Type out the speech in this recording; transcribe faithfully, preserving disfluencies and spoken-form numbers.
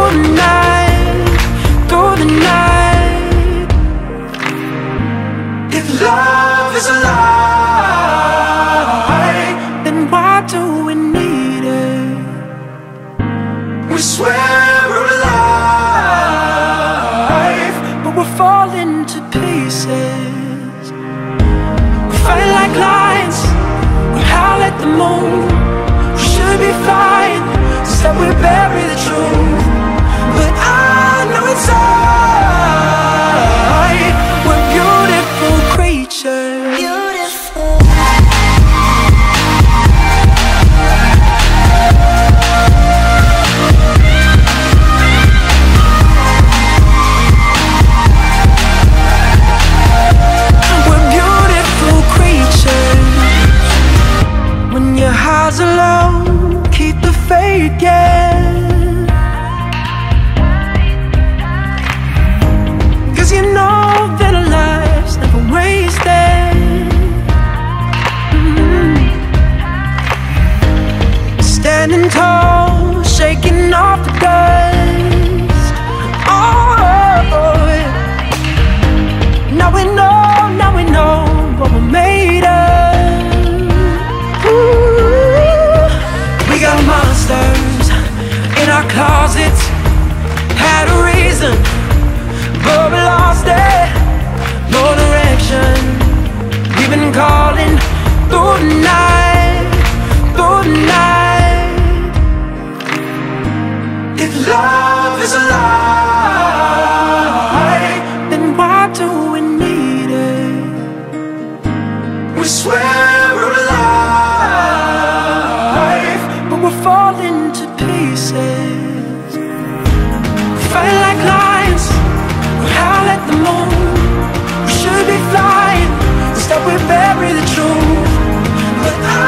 through the night, through the night. If love is a lie, then why do we need it? We swear we're alive, but we're falling to pieces. We fight like lions, we howl at the moon. We should be flying, instead we bury the truth. But I know inside we're beautiful creatures. Beautiful. We're beautiful creatures. When your highs are low, keep the faith, yeah. Cause you know that our life's never wasted. mm-hmm. Standing tall, shaking off the dust. Oh, yeah. Now we know, now we know what we're made of. Ooh. We got monsters in our closets, had a reason, but we lost it. No direction, we've been calling through the night, through the night. If love is a lie, then why do we need it? We swear we're alive, but we're falling to pieces. We fight like lions, we howl at the moon. We should be flying, instead we bury the truth. But I